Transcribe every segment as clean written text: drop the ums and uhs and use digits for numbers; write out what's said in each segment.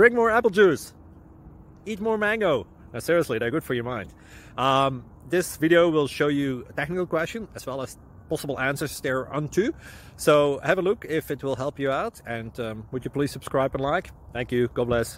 drink more apple juice, eat more mango. No, seriously, they're good for your mind. This video will show you a technical question as well as possible answers thereunto. So have a look if it will help you out, and would you please subscribe and like? Thank you. God bless.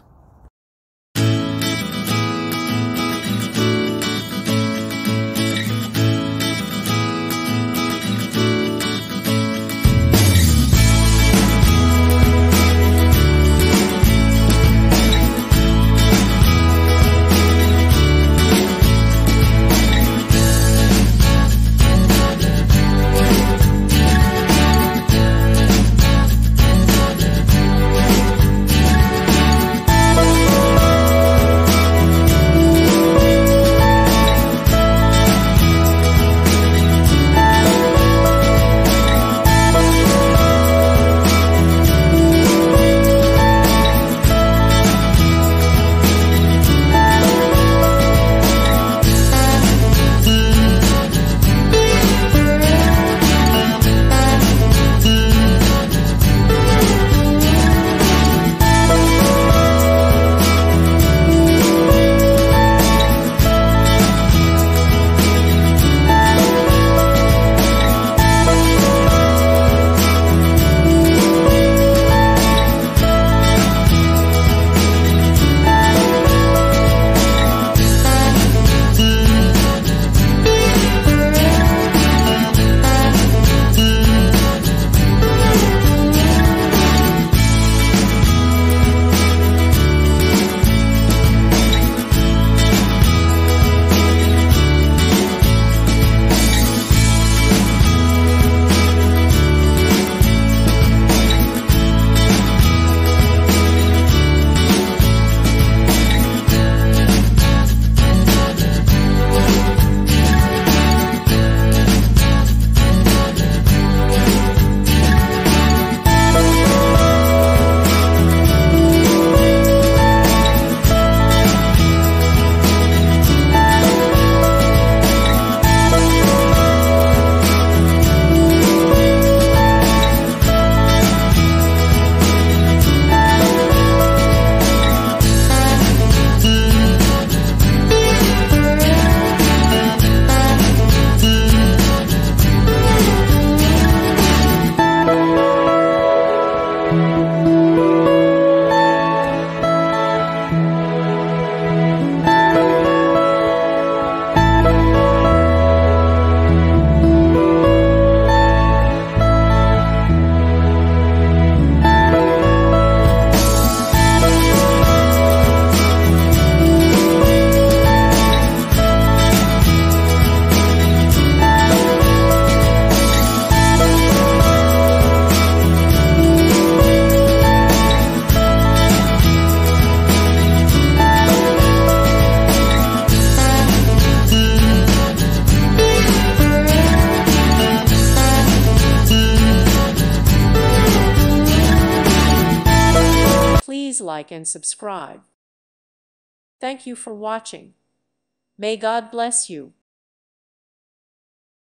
Please like and subscribe. Thank you for watching. May God bless you.